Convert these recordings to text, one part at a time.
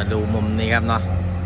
ดูมุมนี้ครับเนาะ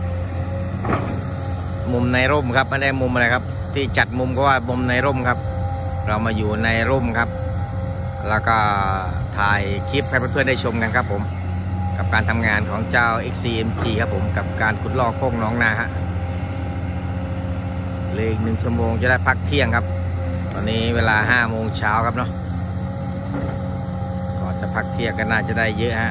มุมในร่มครับไม่ได้มุมอะไรครับที่จัดมุมก็ว่ามุมในร่มครับเรามาอยู่ในร่มครับแล้วก็ถ่ายคลิปให้เพื่อนๆได้ชมกันครับผมกับการทำงานของเจ้า XCMG ครับผมกับการขุดลอกโค้งน้องนาฮะเลยอีก1 ชั่วโมงจะได้พักเที่ยงครับตอนนี้เวลา5 โมงเช้าครับเนาะก็จะพักเที่ยงกันน่าจะได้เยอะฮะ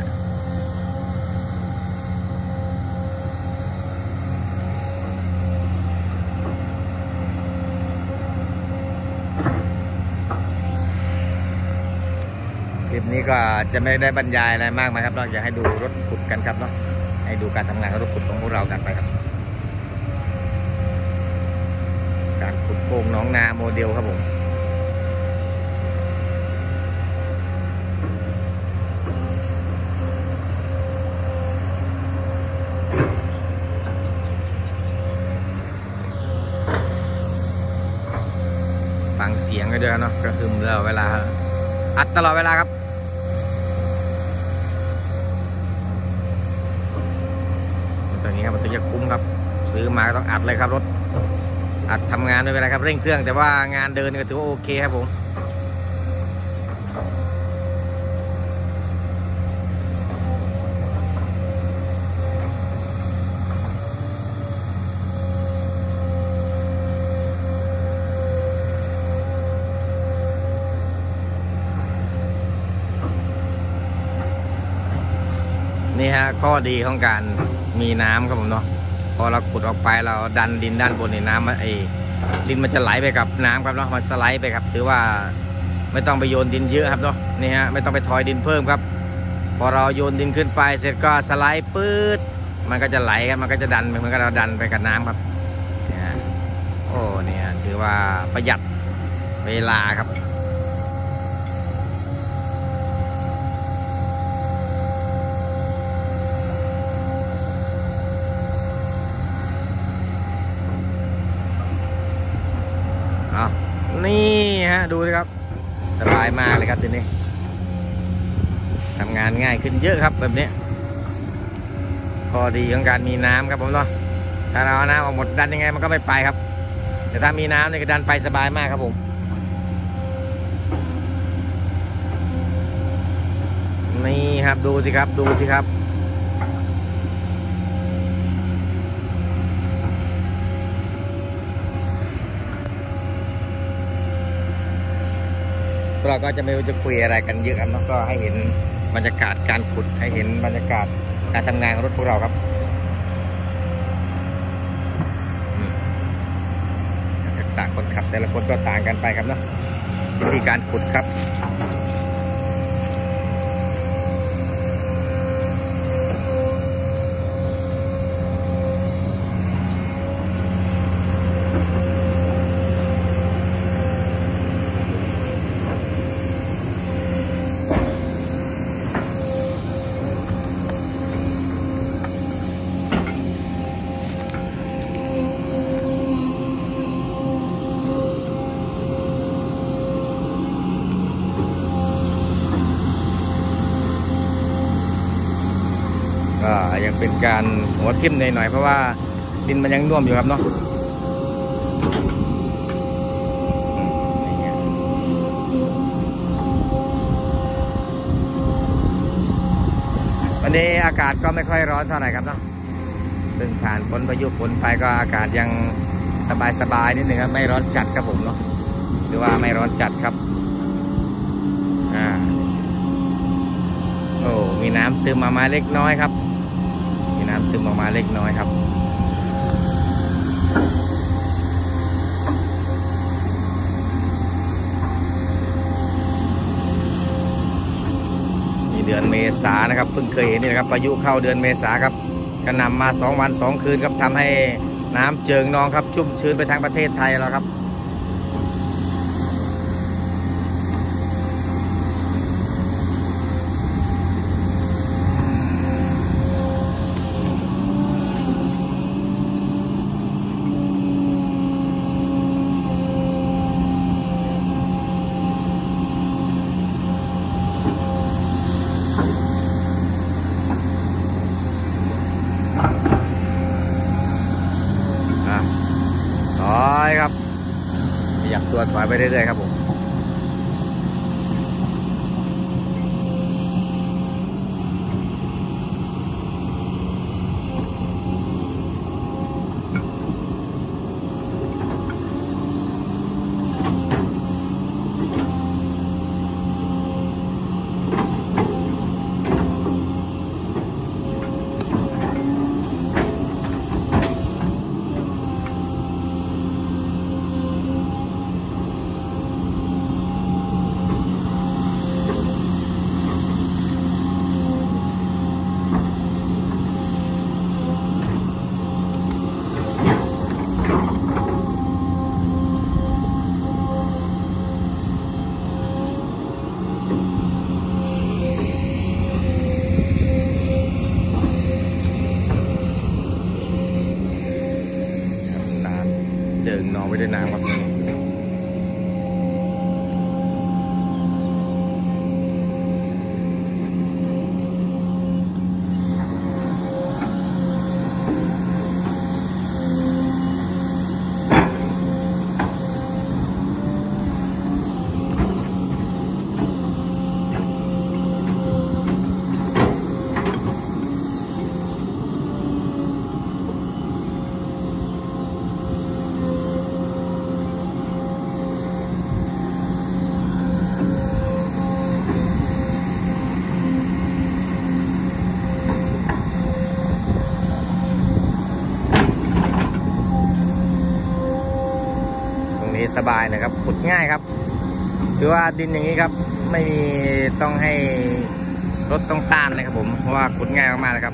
คลิปนี้ก็จะไม่ได้บรรยายอะไรมากนะครับนอกจากให้ดูรถขุดกันครับเนาะให้ดูการทำงานของรถขุดของพวกเรากันไปครับการขุดโค้งน้องนาโมเดลครับผมฟังเสียงกันด้วยเนาะกระหึ่มตลอดเวลาอัดตลอดเวลาครับตัวนี้ครับมันถึงจะคุ้มครับซื้อมาก็ต้องอัดเลยครับรถอัดทำงานด้วยเวลาครับเร่งเครื่องแต่ว่างานเดินก็ถือว่าโอเคครับผมนี่ฮะข้อดีของการมีน้ำครับผมเนาะพอเราขุดออกไปเราดันดินด้านบนในน้ำดินมันจะไหลไปกับน้ำครับเนาะมันสไลด์ไปครับถือว่าไม่ต้องไปโยนดินเยอะครับเนาะนี่ฮะไม่ต้องไปทอยดินเพิ่มครับพอเราโยนดินขึ้นไปเสร็จก็สไลด์ปื๊ดมันก็จะไหลครับมันก็จะดันเหมือนกับเราดันไปกับน้ำครับเนี่ยโอ้เนี่ยถือว่าประหยัดเวลาครับนี่ฮะดูสิครับสบายมากเลยครับทีนี้ทำงานง่ายขึ้นเยอะครับแบบนี้ข้อดีของการมีน้ำครับผมเนาะถ้าเราเอาน้ำออกหมดดันยังไงมันก็ไม่ไปครับแต่ถ้ามีน้ำเนี่ยก็ดันไปสบายมากครับผมนี่ครับดูสิครับดูสิครับเราก็จะไม่รู้จะคุยอะไรกันเยอะครับก็ให้เห็นบรรยากาศการขุดให้เห็นบรรยากาศการทำงานของรถพวกเราครับทักษะคนขับแต่ละคนก็ต่างกันไปครับเนาะวิธีการขุดครับยังเป็นการหัวทิ่มหน่อยๆเพราะว่าดินมันยังน่วมอยู่ครับเนาะวันนี้อากาศก็ไม่ค่อยร้อนเท่าไหร่ครับเนาะซึ่งผ่านพ้นพายุฝนไปก็อากาศยังสบายๆนิดนึงครับไม่ร้อนจัดครับผมเนาะหรือว่าไม่ร้อนจัดครับโอ้มีน้ำซึมมาเล็กน้อยครับน้ำซึมออกมาเล็กน้อยครับนี่เดือนเมษานะครับเพิ่งเคยเห็นนี่นะครับพายุเข้าเดือนเมษาครับกระหน่ำมา2 วัน 2 คืนครับทำให้น้ำเจิ่งนองครับชุ่มชื้นไปทั้งประเทศไทยแล้วครับ นเรื่อยๆครับผมเจิงนอนไว้ด้วยน้ำครับสบายนะครับขุดง่ายครับคือว่าดินอย่างนี้ครับไม่มีต้องให้รถต้องต้านเลยครับผมเพราะว่าขุดง่ายมากๆนะครับ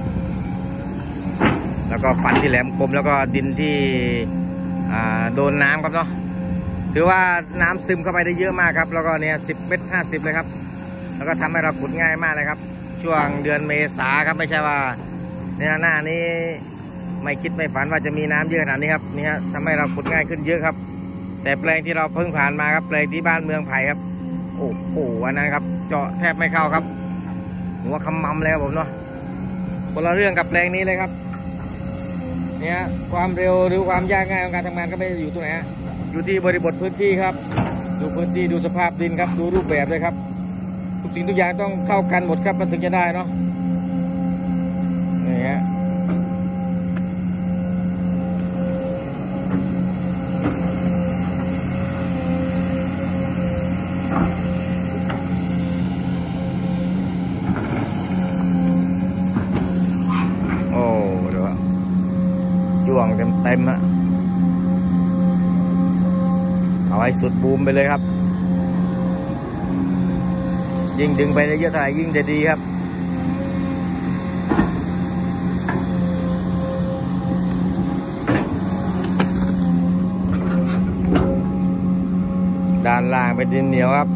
แล้วก็ฟันที่แหลมคมแล้วก็ดินที่โดนน้ำครับเนาะถือว่าน้ำซึมเข้าไปได้เยอะมากครับแล้วก็เนี่ย10 เมตร 50เลยครับแล้วก็ทำให้เราขุดง่ายมากเลยครับช่วงเดือนเมษาครับไม่ใช่ว่าในหน้านี้ไม่คิดไม่ฝันว่าจะมีน้ำเยอะขนาดนี้ครับนี่ฮะทำให้เราขุดง่ายขึ้นเยอะครับแต่แปลงที่เราเพิ่งผ่านมาครับแปลงที่บ้านเมืองไผ่ครับโอ้โหอันนั้นครับเจาะแทบไม่เข้าครับหัวขมำเลยครับผมเนาะคนละเรื่องกับแปลงนี้เลยครับเนี่ยความเร็วหรือความยากง่ายของการทำงานก็ไม่ได้อยู่ตรงไหนอยู่ที่บริบทพื้นที่ครับดูพื้นที่ดูสภาพดินครับดูรูปแบบเลยครับทุกสิ่งทุกอย่างต้องเข้ากันหมดครับมันถึงจะได้เนาะนี่ฮะจ้วงเต็มฮะเอาให้สุดบูมไปเลยครับยิ่งดึงไปได้เยอะเท่าไหร่ยิ่งจะดีครับด้านล่างเป็นดินเหนียวครับ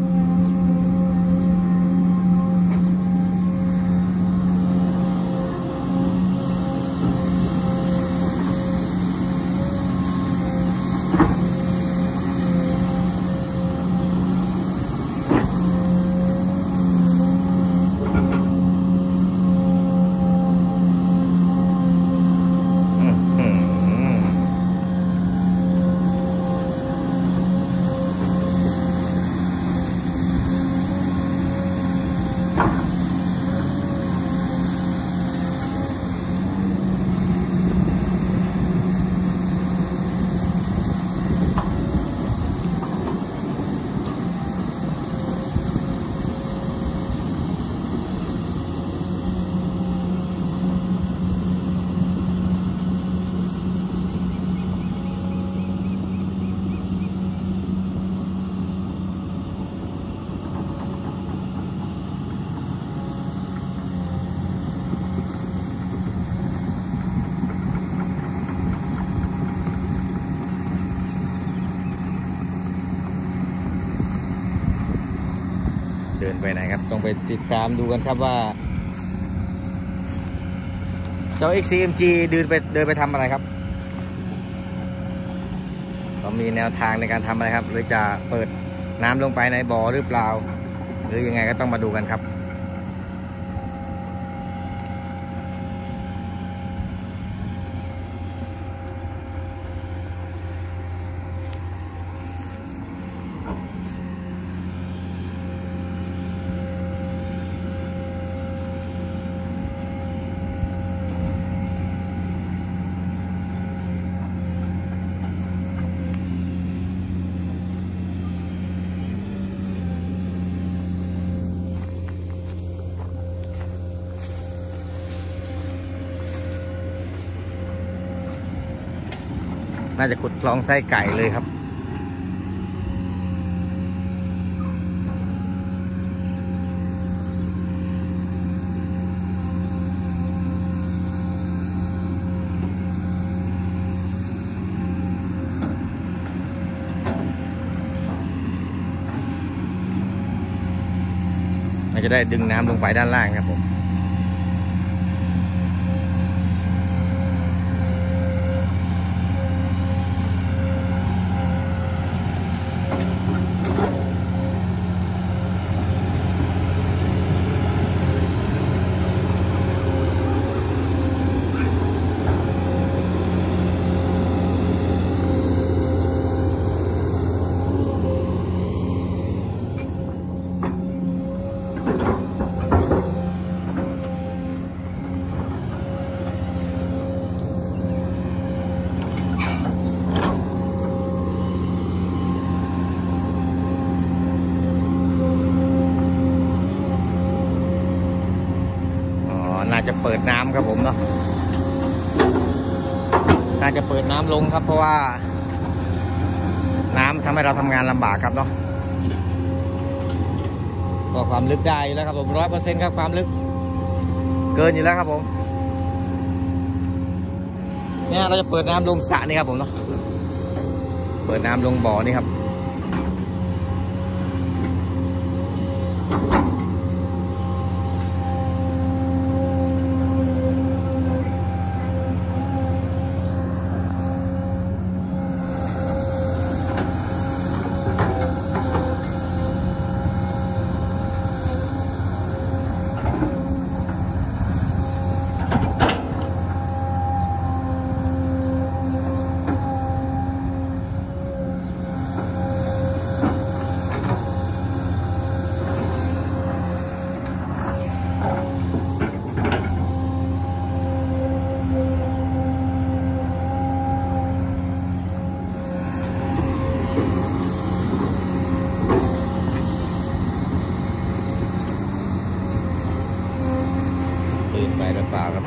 เดินไปไหนครับต้องไปติดตามดูกันครับว่าเจ้า XCMG เดินไปทำอะไรครับเรามีแนวทางในการทำอะไรครับหรือจะเปิดน้ำลงไปในบ่อหรือเปล่าหรือยังไงก็ต้องมาดูกันครับน่าจะขุดคลองไส้ไก่เลยครับเราจะได้ดึงน้ำลงไปด้านล่างครับผมน่าจะเปิดน้ำครับผมเนาะน่าจะเปิดน้ำลงครับเพราะว่าน้ำทำให้เราทำงานลำบากครับเนาะก็ความลึกได้อยู่แล้วครับผม100%ครับความลึกเกินอยู่แล้วครับผมเนี่ยเราจะเปิดน้ำลงสระนี่ครับผมเนาะเปิดน้ำลงบ่อนี่ครับไปหรือเปล่าครับ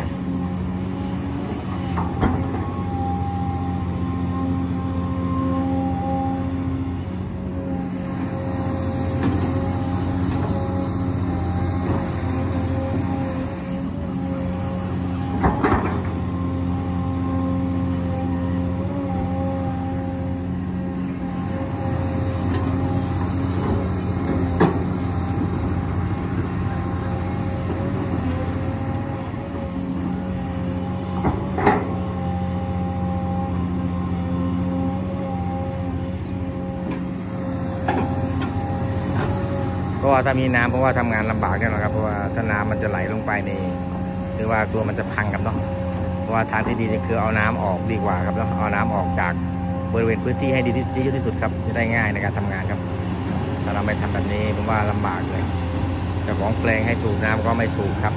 เพราะว่าถ้ามีน้ำเพราะว่าทำงานลำบากเนี่ยนะครับเพราะว่าถ้าน้ำมันจะไหลลงไปในหรือว่าตัวมันจะพังครับเนาะเพราะว่าทางที่ดีนี่คือเอาน้ำออกดีกว่าครับเนาะเอาน้ำออกจากบริเวณพื้นที่ให้ดีที่สุดครับจะได้ง่ายในการทำงานครับถ้าเราไม่ทำแบบนี้ผมว่าลำบากเลยแต่ของแปลงให้สูบน้ำก็ไม่สูบครับ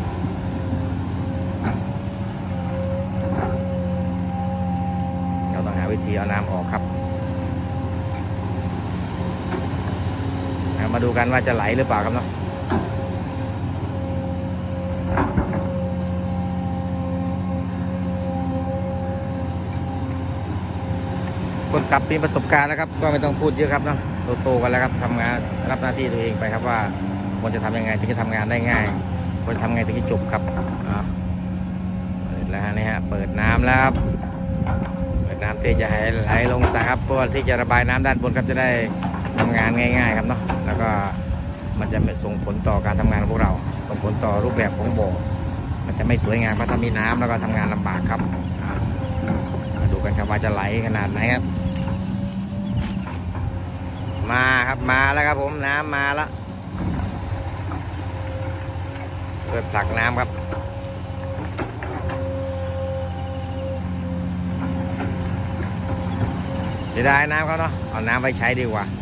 เราต้องหาวิธีเอาน้ำออกครับมาดูกันว่าจะไหลหรือเปล่าครับเนาะคนขับมีประสบการณ์แล้วครับก็ไม่ต้องพูดเยอะครับเนาะโตกันแล้วครับทำงานรับหน้าที่ตัวเองไปครับว่าควรจะทำยังไงถึงจะทำงานได้ง่ายควรทำยังไงถึงจะจบครับเปิดแล้วนี่ฮะเปิดน้ำแล้วครับเปิดน้ำที่จะให้ไหลลงสระครับเพื่อที่จะระบายน้ำด้านบนครับจะได้ทำงานง่ายๆครับเนาะแล้วก็มันจะส่งผลต่อการทำงานของพวกเราส่งผลต่อรูปแบบของบ่อมันจะไม่สวยงามเพราะถ้ามีน้ำแล้วก็ทำงานลำบากครับมาดูกันครับว่าจะไหลขนาดไหนครับมาครับมาแล้วครับผมน้ำมาแล้วเปิดผลักน้ำครับเสียดายน้ำเขาเนาะเอาน้ำไปใช้ดีกว่า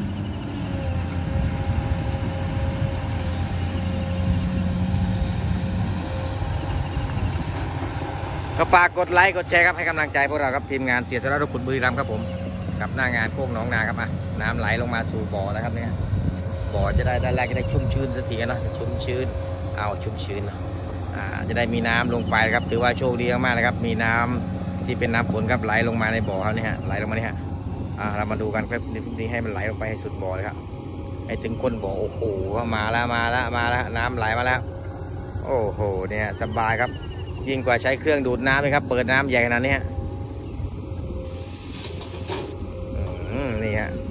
ก็ฝากกดไลค์กดแชร์ครับให้กำลังใจพวกเราครับทีมงานเสียสละรถขุดบุรีรัมย์ครับผมกับหน้างานโค้งหนองนาครับน้ำไหลลงมาสู่บ่อนะครับเนี่ยบ่อจะได้ด้านแรกจะได้ชุ่มชื้นสักทีนะชุ่มชื้นชุ่มชื้นจะได้มีน้ำลงไปครับถือว่าโชคดีมากๆนะครับมีน้ำที่เป็นน้ำฝนครับไหลลงมาในบ่อเขาเนี่ยฮะไหลลงมาเนี่ยฮะเรามาดูกันครับนี่ให้มันไหลลงไปให้สุดบ่อเลยครับให้ถึงก้นบ่อโอ้โหมาแล้วน้ำไหลมาแล้วโอ้โหเนี่ยสบายครับยิ่งกว่าใช้เครื่องดูดน้ำเลยครับเปิดน้ำใหญ่ขนาดนี้นี่ฮะ